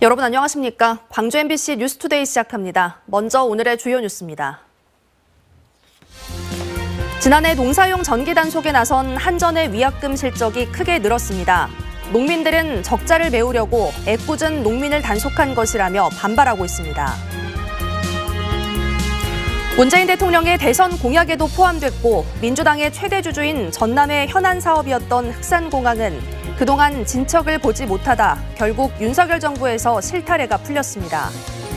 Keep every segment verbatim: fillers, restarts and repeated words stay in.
여러분 안녕하십니까? 광주 엠비씨 뉴스투데이 시작합니다. 먼저 오늘의 주요 뉴스입니다. 지난해 농사용 전기 단속에 나선 한전의 위약금 실적이 크게 늘었습니다. 농민들은 적자를 메우려고 애꿎은 농민을 단속한 것이라며 반발하고 있습니다. 문재인 대통령의 대선 공약에도 포함됐고 민주당의 최대 주주인 전남의 현안 사업이었던 흑산공항은 그동안 진척을 보지 못하다 결국 윤석열 정부에서 실타래가 풀렸습니다.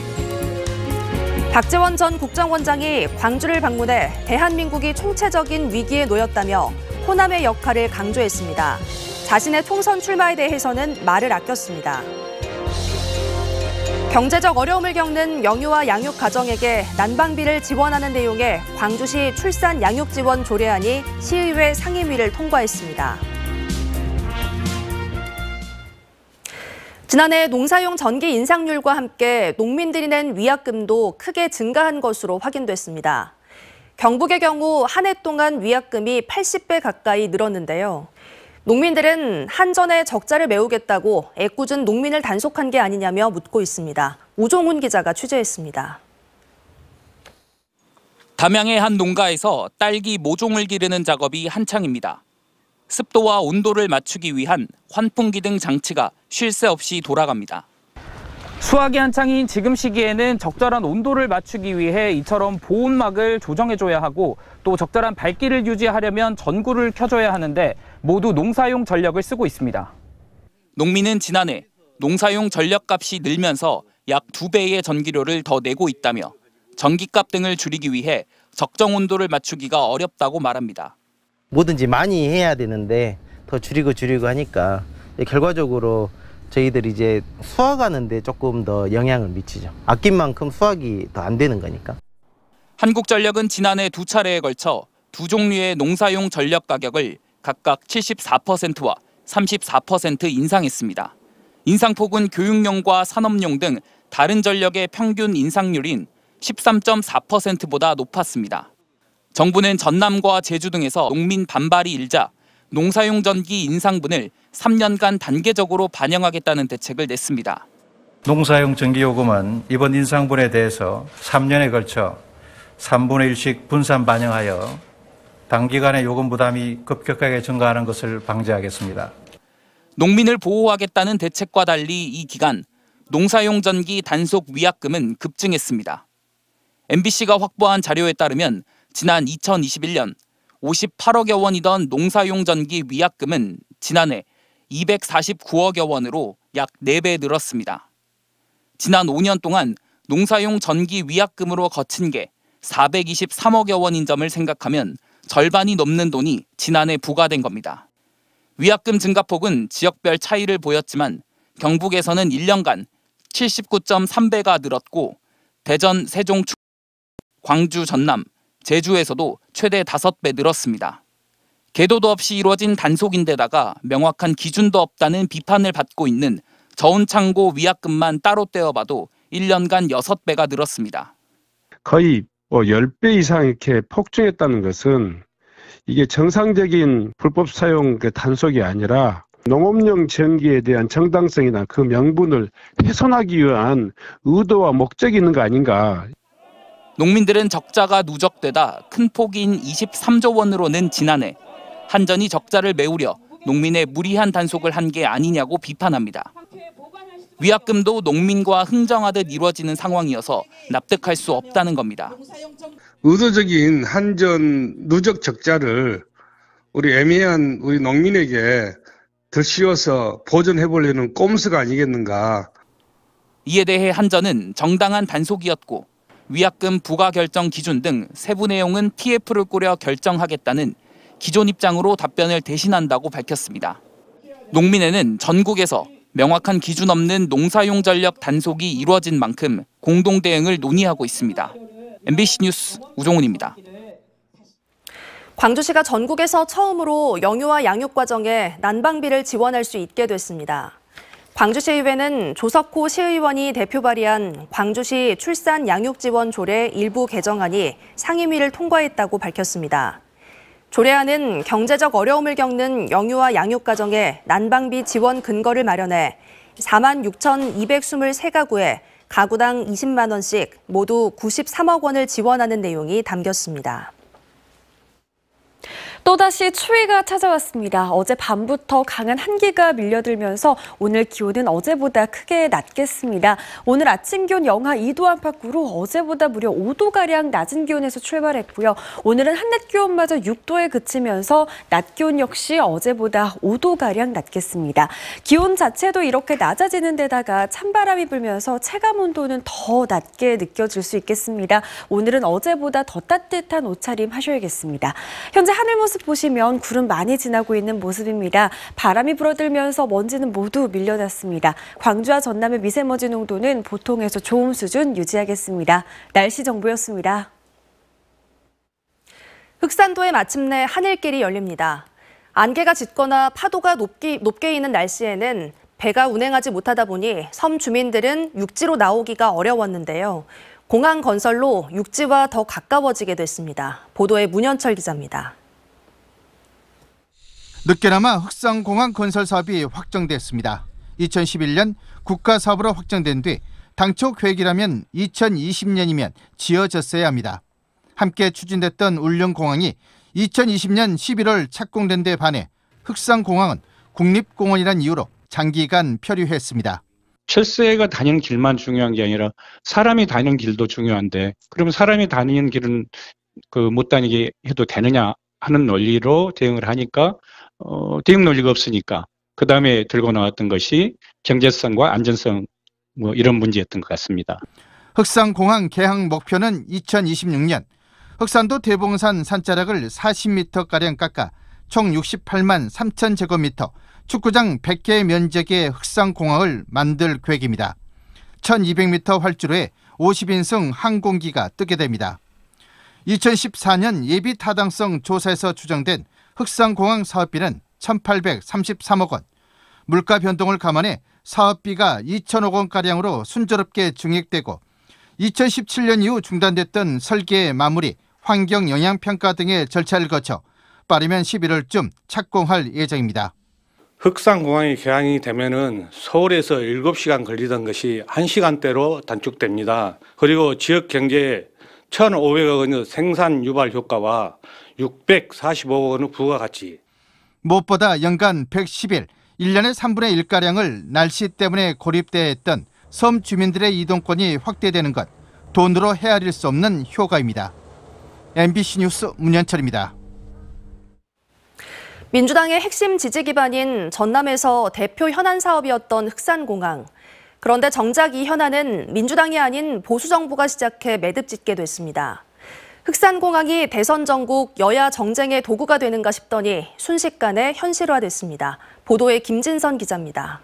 박재원 전 국정원장이 광주를 방문해 대한민국이 총체적인 위기에 놓였다며 호남의 역할을 강조했습니다. 자신의 총선 출마에 대해서는 말을 아꼈습니다. 경제적 어려움을 겪는 영유아 양육 가정에게 난방비를 지원하는 내용의 광주시 출산 양육 지원 조례안이 시의회 상임위를 통과했습니다. 지난해 농사용 전기 인상률과 함께 농민들이 낸 위약금도 크게 증가한 것으로 확인됐습니다. 경북의 경우 한 해 동안 위약금이 팔십 배 가까이 늘었는데요. 농민들은 한전의 적자를 메우겠다고 애꿎은 농민을 단속한 게 아니냐며 묻고 있습니다. 우종훈 기자가 취재했습니다. 담양의 한 농가에서 딸기 모종을 기르는 작업이 한창입니다. 습도와 온도를 맞추기 위한 환풍기 등 장치가 쉴 새 없이 돌아갑니다. 수확이 한창인 지금 시기에는 적절한 온도를 맞추기 위해 이처럼 보온막을 조정해줘야 하고 또 적절한 밝기를 유지하려면 전구를 켜줘야 하는데 모두 농사용 전력을 쓰고 있습니다. 농민은 지난해 농사용 전력값이 늘면서 약 두 배의 전기료를 더 내고 있다며 전기값 등을 줄이기 위해 적정 온도를 맞추기가 어렵다고 말합니다. 뭐든지 많이 해야 되는데 더 줄이고 줄이고 하니까 결과적으로 저희들이 이제 수확하는데 조금 더 영향을 미치죠. 아낀 만큼 수확이 더 안 되는 거니까. 한국전력은 지난해 두 차례에 걸쳐 두 종류의 농사용 전력 가격을 각각 칠십사 퍼센트와 삼십사 퍼센트 인상했습니다. 인상폭은 교육용과 산업용 등 다른 전력의 평균 인상률인 십삼 점 사 퍼센트보다 높았습니다. 정부는 전남과 제주 등에서 농민 반발이 일자 농사용 전기 인상분을 삼 년간 단계적으로 반영하겠다는 대책을 냈습니다. 농사용 전기요금은 이번 인상분에 대해서 삼 년에 걸쳐 삼분의 일씩 분산 반영하여 단기간에 요금 부담이 급격하게 증가하는 것을 방지하겠습니다. 농민을 보호하겠다는 대책과 달리 이 기간 농사용 전기 단속 위약금은 급증했습니다. 엠비씨가 확보한 자료에 따르면 지난 이천이십일 년 오십팔억여 원이던 농사용 전기 위약금은 지난해 이백사십구억여 원으로 약 네 배 늘었습니다. 지난 오 년 동안 농사용 전기 위약금으로 거친 게 사백이십삼억여 원인 점을 생각하면 절반이 넘는 돈이 지난해 부과된 겁니다. 위약금 증가폭은 지역별 차이를 보였지만 경북에서는 일 년간 칠십구 점 삼 배가 늘었고 대전, 세종, 광주, 전남, 제주에서도 최대 다섯 배 늘었습니다. 계도도 없이 이루어진 단속인데다가 명확한 기준도 없다는 비판을 받고 있는 저온창고 위약금만 따로 떼어봐도 일 년간 여섯 배가 늘었습니다. 거의 뭐 십 배 이상 이렇게 폭증했다는 것은 이게 정상적인 불법 사용 그 단속이 아니라 농업용 전기에 대한 정당성이나 그 명분을 훼손하기 위한 의도와 목적이 있는 거 아닌가. 농민들은 적자가 누적되다 큰 폭인 이십삼조 원으로는 지난해 한전이 적자를 메우려 농민의 무리한 단속을 한 게 아니냐고 비판합니다. 위약금도 농민과 흥정하듯 이루어지는 상황이어서 납득할 수 없다는 겁니다. 의도적인 한전 누적 적자를 우리 애매한 우리 농민에게 더 씌워서 보전해보려는 꼼수가 아니겠는가. 이에 대해 한전은 정당한 단속이었고 위약금 부과 결정 기준 등 세부 내용은 티에프를 꾸려 결정하겠다는 기존 입장으로 답변을 대신한다고 밝혔습니다. 농민회는 전국에서 명확한 기준 없는 농사용 전력 단속이 이루어진 만큼 공동 대응을 논의하고 있습니다. 엠비씨 뉴스 우종훈입니다. 광주시가 전국에서 처음으로 영유아 양육 과정에 난방비를 지원할 수 있게 됐습니다. 광주시의회는 조석호 시의원이 대표 발의한 광주시 출산 양육 지원 조례 일부 개정안이 상임위를 통과했다고 밝혔습니다. 조례안은 경제적 어려움을 겪는 영유아 양육 가정에 난방비 지원 근거를 마련해 사만 육천이백이십삼 가구에 가구당 이십만 원씩 모두 구십삼억 원을 지원하는 내용이 담겼습니다. 또다시 추위가 찾아왔습니다. 어제 밤부터 강한 한기가 밀려들면서 오늘 기온은 어제보다 크게 낮겠습니다. 오늘 아침 기온 영하 이 도 안팎으로 어제보다 무려 오 도가량 낮은 기온에서 출발했고요. 오늘은 한낮 기온마저 육 도에 그치면서 낮 기온 역시 어제보다 오 도가량 낮겠습니다. 기온 자체도 이렇게 낮아지는 데다가 찬바람이 불면서 체감온도는 더 낮게 느껴질 수 있겠습니다. 오늘은 어제보다 더 따뜻한 옷차림 하셔야겠습니다. 현재 하늘 모습 보시면 구름 많이 지나고 있는 모습입니다. 바람이 불어들면서 먼지는 모두 밀려났습니다. 광주와 전남의 미세먼지 농도는 보통에서 좋음 수준 유지하겠습니다. 날씨 정보였습니다. 흑산도에 마침내 하늘길이 열립니다. 안개가 짙거나 파도가 높게, 높게 있는 날씨에는 배가 운행하지 못하다 보니 섬 주민들은 육지로 나오기가 어려웠는데요. 공항 건설로 육지와 더 가까워지게 됐습니다. 보도에 문현철 기자입니다. 늦게나마 흑산공항 건설 사업이 확정됐습니다. 이천십일 년 국가사업으로 확정된 뒤 당초 계획이라면 이천이십 년이면 지어졌어야 합니다. 함께 추진됐던 울릉공항이 이천이십 년 십일월 착공된 데 반해 흑산공항은 국립공원이란 이유로 장기간 표류했습니다. 철새가 다니는 길만 중요한 게 아니라 사람이 다니는 길도 중요한데 그러면 사람이 다니는 길은 그 못 다니게 해도 되느냐 하는 논리로 대응을 하니까 어, 대응 논리가 없으니까 그 다음에 들고 나왔던 것이 경제성과 안전성 뭐 이런 문제였던 것 같습니다. 흑산공항 개항 목표는 이천이십육 년. 흑산도 대봉산 산자락을 사십 미터가량 깎아 총 육십팔만 삼천 제곱미터, 축구장 백 개 면적의 흑산공항을 만들 계획입니다. 천이백 미터 활주로에 오십 인승 항공기가 뜨게 됩니다. 이천십사 년 예비 타당성 조사에서 추정된 흑산공항 사업비는 천팔백삼십삼억 원. 물가 변동을 감안해 사업비가 이천억 원가량으로 순조롭게 증액되고 이천십칠 년 이후 중단됐던 설계 마무리, 환경영향평가 등의 절차를 거쳐 빠르면 십일월쯤 착공할 예정입니다. 흑산공항이 개항이 되면은 서울에서 일곱 시간 걸리던 것이 한 시간대로 단축됩니다. 그리고 지역 경제에 천오백억 원의 생산 유발 효과와 육백사십오억 원의 부가가치. 무엇보다 연간 백십 일, 일 년의 삼분의 일가량을 날씨 때문에 고립되어 있던 섬 주민들의 이동권이 확대되는 것, 돈으로 헤아릴 수 없는 효과입니다. 엠비씨 뉴스 문현철입니다. 민주당의 핵심 지지 기반인 전남에서 대표 현안 사업이었던 흑산공항. 그런데 정작 이 현안은 민주당이 아닌 보수정부가 시작해 매듭짓게 됐습니다. 흑산공항이 대선 전국 여야 정쟁의 도구가 되는가 싶더니 순식간에 현실화됐습니다. 보도에 김진선 기자입니다.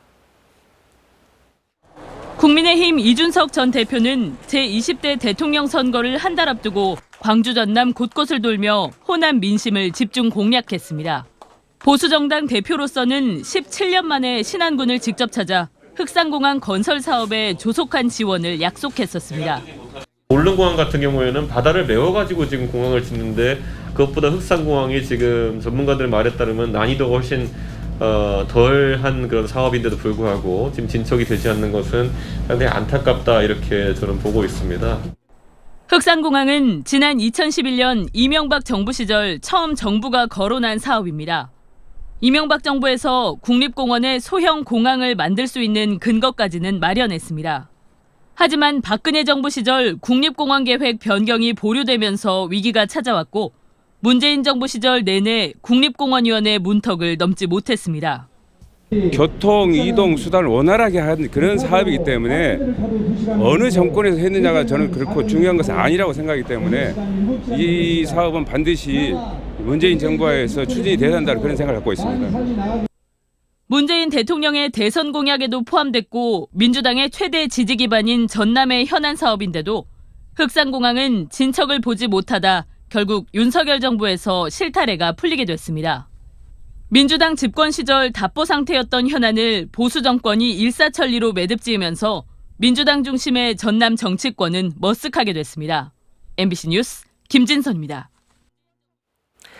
국민의힘 이준석 전 대표는 제이십 대 대통령 선거를 한 달 앞두고 광주 전남 곳곳을 돌며 호남 민심을 집중 공략했습니다. 보수정당 대표로서는 십칠 년 만에 신안군을 직접 찾아 흑산공항 건설 사업에 조속한 지원을 약속했었습니다. 울릉공항 같은 경우에는 바다를 메워가지고 지금 공항을 짓는데 그것보다 흑산공항이 지금 전문가들 말에 따르면 난이도가 훨씬 어, 덜한 그런 사업인데도 불구하고 지금 진척이 되지 않는 것은 상당히 안타깝다 이렇게 저는 보고 있습니다. 흑산공항은 지난 이천십일 년 이명박 정부 시절 처음 정부가 거론한 사업입니다. 이명박 정부에서 국립공원에 소형 공항을 만들 수 있는 근거까지는 마련했습니다. 하지만 박근혜 정부 시절 국립공항 계획 변경이 보류되면서 위기가 찾아왔고 문재인 정부 시절 내내 국립공원위원회 문턱을 넘지 못했습니다. 교통, 이동 수단을 원활하게 하는 그런 사업이기 때문에 어느 정권에서 했느냐가 저는 그렇고 중요한 것은 아니라고 생각하기 때문에 이 사업은 반드시 문재인 정부에서 추진이 돼야 한다는 그런 생각을 갖고 있습니다. 문재인 대통령의 대선 공약에도 포함됐고 민주당의 최대 지지 기반인 전남의 현안 사업인데도 흑산공항은 진척을 보지 못하다 결국 윤석열 정부에서 실타래가 풀리게 됐습니다. 민주당 집권 시절 답보 상태였던 현안을 보수 정권이 일사천리로 매듭지으면서 민주당 중심의 전남 정치권은 머쓱하게 됐습니다. 엠비씨 뉴스 김진선입니다.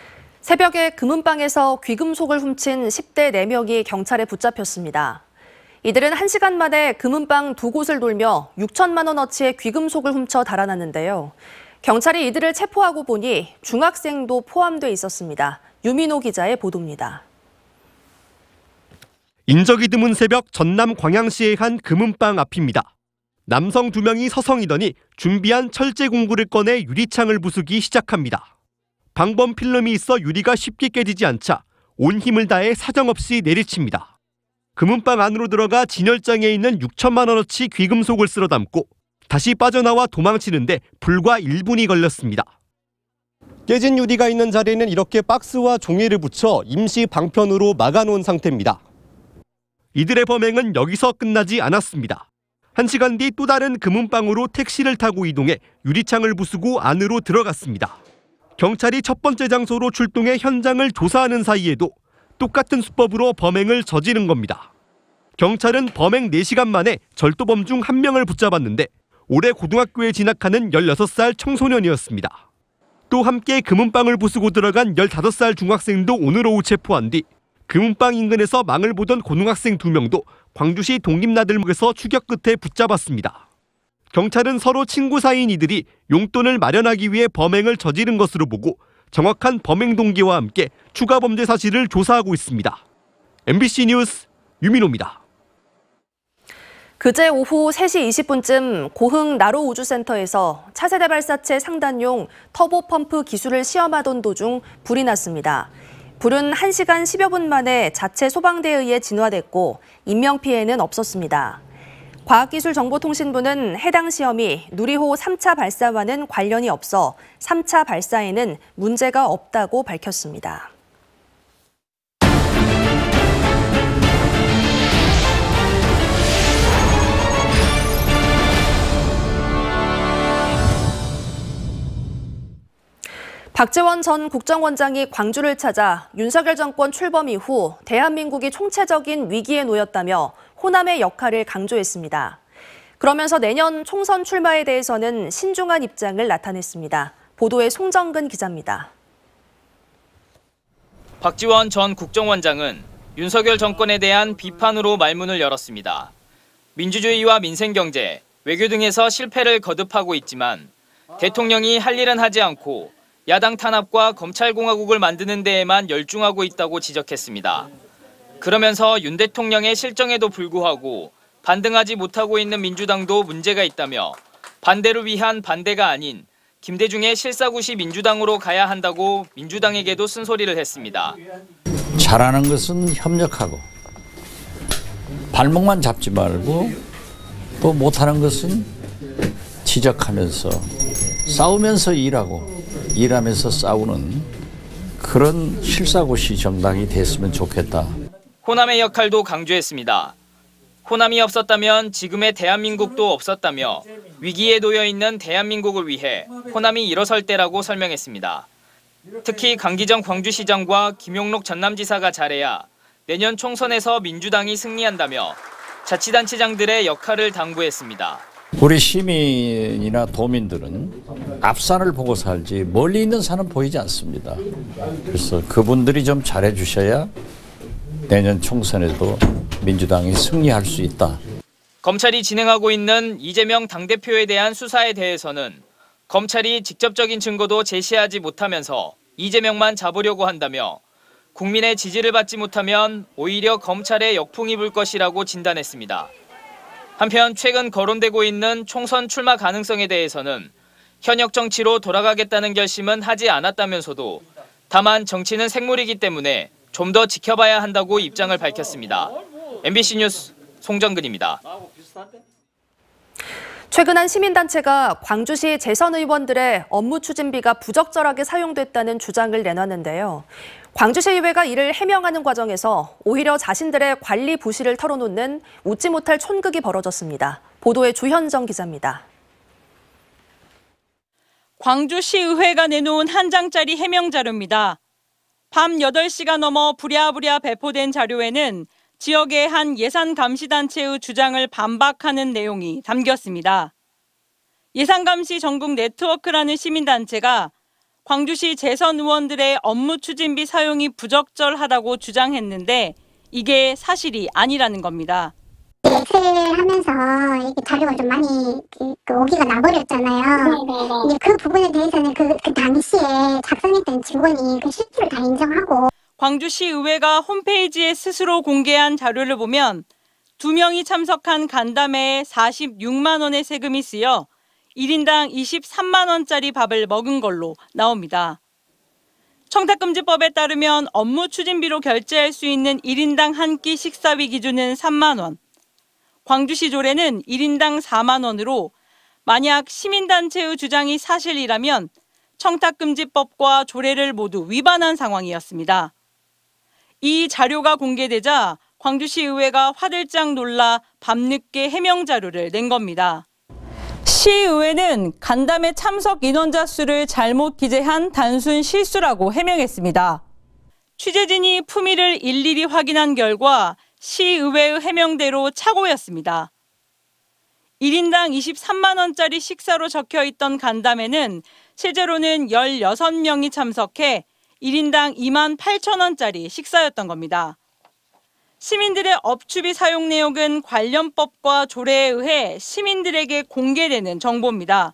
새벽에 금은방에서 귀금속을 훔친 십 대 네 명이 경찰에 붙잡혔습니다. 이들은 한 시간 만에 금은방 두 곳을 돌며 육천만 원어치의 귀금속을 훔쳐 달아났는데요. 경찰이 이들을 체포하고 보니 중학생도 포함돼 있었습니다. 유민호 기자의 보도입니다. 인적이 드문 새벽 전남 광양시의 한 금은방 앞입니다. 남성 두 명이 서성이더니 준비한 철제 공구를 꺼내 유리창을 부수기 시작합니다. 방범 필름이 있어 유리가 쉽게 깨지지 않자 온 힘을 다해 사정없이 내리칩니다. 금은방 안으로 들어가 진열장에 있는 육천만 원어치 귀금속을 쓸어 담고 다시 빠져나와 도망치는데 불과 일 분이 걸렸습니다. 깨진 유리가 있는 자리에는 이렇게 박스와 종이를 붙여 임시 방편으로 막아놓은 상태입니다. 이들의 범행은 여기서 끝나지 않았습니다. 한 시간 뒤 또 다른 금은방으로 택시를 타고 이동해 유리창을 부수고 안으로 들어갔습니다. 경찰이 첫 번째 장소로 출동해 현장을 조사하는 사이에도 똑같은 수법으로 범행을 저지른 겁니다. 경찰은 범행 네 시간 만에 절도범 중 한 명을 붙잡았는데 올해 고등학교에 진학하는 열여섯 살 청소년이었습니다. 또 함께 금은방을 부수고 들어간 열다섯 살 중학생도 오늘 오후 체포한 뒤 금은방 인근에서 망을 보던 고등학생 두 명도 광주시 독립나들목에서 추격 끝에 붙잡았습니다. 경찰은 서로 친구 사이인 이들이 용돈을 마련하기 위해 범행을 저지른 것으로 보고 정확한 범행 동기와 함께 추가 범죄 사실을 조사하고 있습니다. 엠비씨 뉴스 유민호입니다. 그제 오후 세 시 이십 분쯤 고흥 나로우주센터에서 차세대 발사체 상단용 터보펌프 기술을 시험하던 도중 불이 났습니다. 불은 한 시간 십여 분 만에 자체 소방대에 의해 진화됐고 인명피해는 없었습니다. 과학기술정보통신부는 해당 시험이 누리호 삼 차 발사와는 관련이 없어 삼 차 발사에는 문제가 없다고 밝혔습니다. 박지원 전 국정원장이 광주를 찾아 윤석열 정권 출범 이후 대한민국이 총체적인 위기에 놓였다며 호남의 역할을 강조했습니다. 그러면서 내년 총선 출마에 대해서는 신중한 입장을 나타냈습니다. 보도에 송정근 기자입니다. 박지원 전 국정원장은 윤석열 정권에 대한 비판으로 말문을 열었습니다. 민주주의와 민생경제, 외교 등에서 실패를 거듭하고 있지만 대통령이 할 일은 하지 않고 야당 탄압과 검찰공화국을 만드는 데에만 열중하고 있다고 지적했습니다. 그러면서 윤 대통령의 실정에도 불구하고 반등하지 못하고 있는 민주당도 문제가 있다며 반대를 위한 반대가 아닌 김대중의 실사구시 민주당으로 가야 한다고 민주당에게도 쓴소리를 했습니다. 잘하는 것은 협력하고 발목만 잡지 말고 또 못하는 것은 지적하면서 싸우면서 일하고 일하면서 싸우는 그런 실사고시 정당이 됐으면 좋겠다. 호남의 역할도 강조했습니다. 호남이 없었다면 지금의 대한민국도 없었다며 위기에 놓여 있는 대한민국을 위해 호남이 일어설 때라고 설명했습니다. 특히 강기정 광주시장과 김용록 전남지사가 잘해야 내년 총선에서 민주당이 승리한다며 자치단체장들의 역할을 당부했습니다. 우리 시민이나 도민들은 앞산을 보고 살지 멀리 있는 산은 보이지 않습니다. 그래서 그분들이 좀 잘해 주셔야 내년 총선에도 민주당이 승리할 수 있다. 검찰이 진행하고 있는 이재명 당대표에 대한 수사에 대해서는 검찰이 직접적인 증거도 제시하지 못하면서 이재명만 잡으려고 한다며 국민의 지지를 받지 못하면 오히려 검찰에 역풍이 불 것이라고 진단했습니다. 한편 최근 거론되고 있는 총선 출마 가능성에 대해서는 현역 정치로 돌아가겠다는 결심은 하지 않았다면서도 다만 정치는 생물이기 때문에 좀 더 지켜봐야 한다고 입장을 밝혔습니다. 엠비씨 뉴스 송정근입니다. 최근 한 시민단체가 광주시 재선 의원들의 업무 추진비가 부적절하게 사용됐다는 주장을 내놨는데요. 광주시의회가 이를 해명하는 과정에서 오히려 자신들의 관리 부실을 털어놓는 웃지 못할 촌극이 벌어졌습니다. 보도에 주현정 기자입니다. 광주시의회가 내놓은 한 장짜리 해명 자료입니다. 밤 여덟 시가 넘어 부랴부랴 배포된 자료에는 지역의 한 예산감시단체의 주장을 반박하는 내용이 담겼습니다. 예산감시 전국 네트워크라는 시민단체가 광주시 재선 의원들의 업무 추진비 사용이 부적절하다고 주장했는데 이게 사실이 아니라는 겁니다. 엑셀 하면서 이렇게 자료가 좀 많이 그, 그 오기가 나버렸잖아요. 이제 그 부분에 대해서는 그, 그 당시에 작성했던 직원이 그 실수를 다 인정하고. 광주시 의회가 홈페이지에 스스로 공개한 자료를 보면 두 명이 참석한 간담회에 사십육만 원의 세금이 쓰여 일 인당 이십삼만 원짜리 밥을 먹은 걸로 나옵니다. 청탁금지법에 따르면 업무 추진비로 결제할 수 있는 일 인당 한 끼 식사비 기준은 삼만 원. 광주시 조례는 일 인당 사만 원으로 만약 시민단체의 주장이 사실이라면 청탁금지법과 조례를 모두 위반한 상황이었습니다. 이 자료가 공개되자 광주시 의회가 화들짝 놀라 밤늦게 해명 자료를 낸 겁니다. 시의회는 간담회 참석 인원자 수를 잘못 기재한 단순 실수라고 해명했습니다. 취재진이 품위를 일일이 확인한 결과 시의회의 해명대로 착오였습니다. 일 인당 이십삼만 원짜리 식사로 적혀 있던 간담회는 실제로는 열여섯 명이 참석해 일 인당 이만 팔천 원짜리 식사였던 겁니다. 시민들의 업추비 사용 내역은 관련 법과 조례에 의해 시민들에게 공개되는 정보입니다.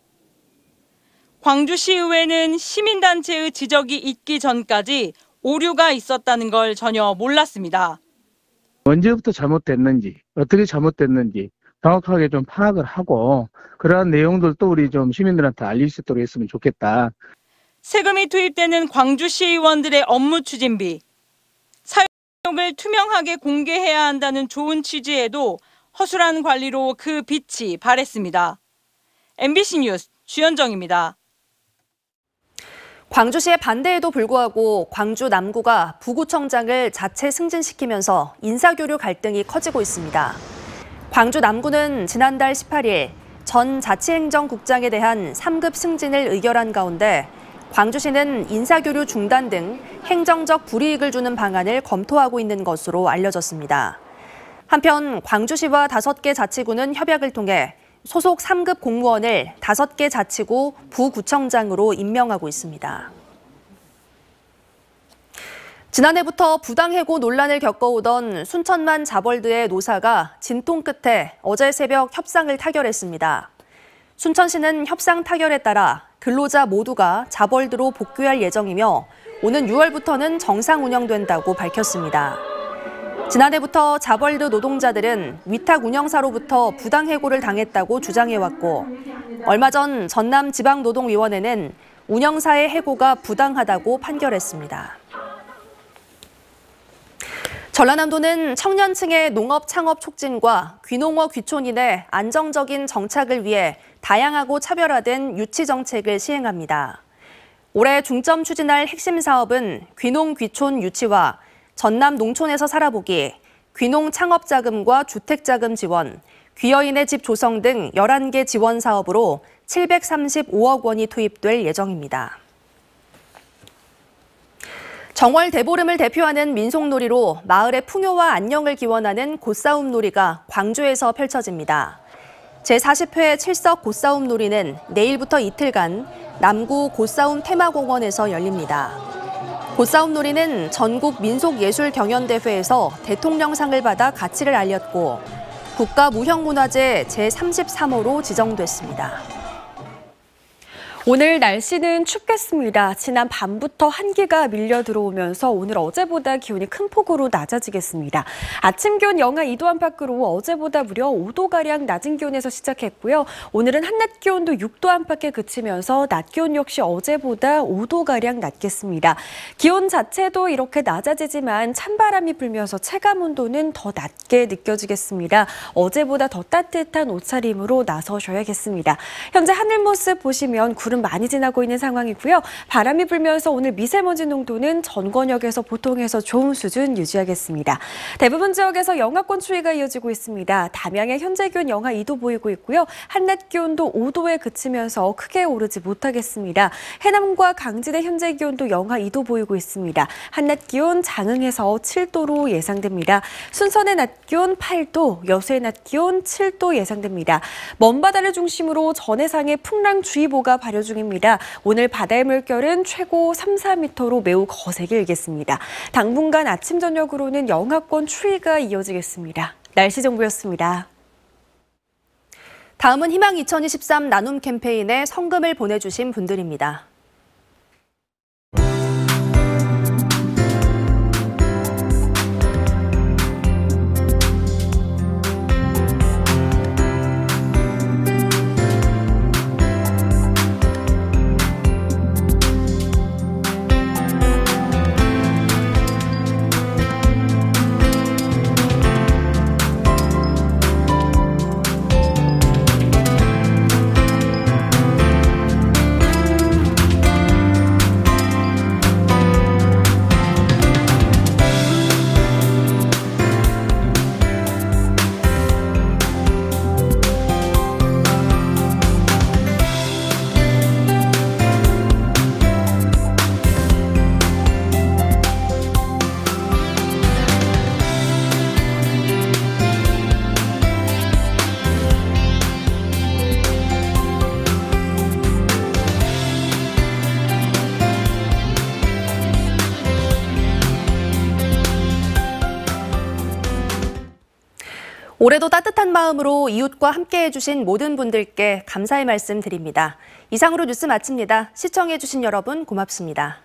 광주시의회는 시민단체의 지적이 있기 전까지 오류가 있었다는 걸 전혀 몰랐습니다. 언제부터 잘못됐는지, 어떻게 잘못됐는지 정확하게 좀 파악을 하고 그러한 내용들도 우리 좀 시민들한테 알릴 수 있도록 했으면 좋겠다. 세금이 투입되는 광주시의원들의 업무 추진비, 사용을 투명하게 공개해야 한다는 좋은 취지에도 허술한 관리로 그 빛이 발했습니다. 엠비씨 뉴스 주현정입니다. 광주시의 반대에도 불구하고 광주 남구가 부구청장을 자체 승진시키면서 인사교류 갈등이 커지고 있습니다. 광주 남구는 지난달 십팔 일 전 자치행정국장에 대한 삼 급 승진을 의결한 가운데 광주시는 인사교류 중단 등 행정적 불이익을 주는 방안을 검토하고 있는 것으로 알려졌습니다. 한편 광주시와 다섯 개 자치구는 협약을 통해 소속 삼 급 공무원을 다섯 개 자치구 부구청장으로 임명하고 있습니다. 지난해부터 부당해고 논란을 겪어오던 순천만 자벌드의 노사가 진통 끝에 어제 새벽 협상을 타결했습니다. 순천시는 협상 타결에 따라 근로자 모두가 자벌드로 복귀할 예정이며 오는 유월부터는 정상 운영된다고 밝혔습니다. 지난해부터 자벌드 노동자들은 위탁 운영사로부터 부당해고를 당했다고 주장해왔고 얼마 전 전남지방노동위원회는 운영사의 해고가 부당하다고 판결했습니다. 전라남도는 청년층의 농업 창업 촉진과 귀농어 귀촌인의 안정적인 정착을 위해 다양하고 차별화된 유치 정책을 시행합니다. 올해 중점 추진할 핵심 사업은 귀농 귀촌 유치와 전남 농촌에서 살아보기, 귀농 창업자금과 주택자금 지원, 귀여인의 집 조성 등 열한 개 지원 사업으로 칠백삼십오억 원이 투입될 예정입니다. 정월 대보름을 대표하는 민속놀이로 마을의 풍요와 안녕을 기원하는 곶싸움놀이가 광주에서 펼쳐집니다. 제사십 회 칠석 곶싸움놀이는 내일부터 이틀간 남구 곶싸움 테마공원에서 열립니다. 곶싸움놀이는 전국 민속예술경연대회에서 대통령상을 받아 가치를 알렸고 국가무형문화재 제삼십삼 호로 지정됐습니다. 오늘 날씨는 춥겠습니다. 지난 밤부터 한기가 밀려 들어오면서 오늘 어제보다 기온이 큰 폭으로 낮아지겠습니다. 아침 기온 영하 이 도 안팎으로 어제보다 무려 오 도가량 낮은 기온에서 시작했고요. 오늘은 한낮 기온도 육 도 안팎에 그치면서 낮 기온 역시 어제보다 오 도가량 낮겠습니다. 기온 자체도 이렇게 낮아지지만 찬바람이 불면서 체감온도는 더 낮게 느껴지겠습니다. 어제보다 더 따뜻한 옷차림으로 나서셔야겠습니다. 현재 하늘 모습 보시면 구름 많이 지나고 있는 상황이고요. 바람이 불면서 오늘 미세먼지 농도는 전 권역에서 보통에서 좋은 수준 유지하겠습니다. 대부분 지역에서 영하권 추위가 이어지고 있습니다. 담양의 현재 기온 영하 이 도 보이고 있고요. 한낮 기온도 오 도에 그치면서 크게 오르지 못하겠습니다. 해남과 강진의 현재 기온도 영하 이 도 보이고 있습니다. 한낮 기온 장흥에서 칠 도로 예상됩니다. 순천의 낮 기온 팔 도, 여수의 낮 기온 칠 도 예상됩니다. 먼바다를 중심으로 전해상에 풍랑주의보가 발효 중입니다. 오늘 바다의 물결은 최고 삼, 사 미터로 매우 거세게 일겠습니다. 당분간 아침 저녁으로는 영하권 추위가 이어지겠습니다. 날씨 정보였습니다. 다음은 희망 이천이십삼 나눔 캠페인에 성금을 보내주신 분들입니다. 올해도 따뜻한 마음으로 이웃과 함께해 주신 모든 분들께 감사의 말씀 드립니다. 이상으로 뉴스 마칩니다. 시청해 주신 여러분 고맙습니다.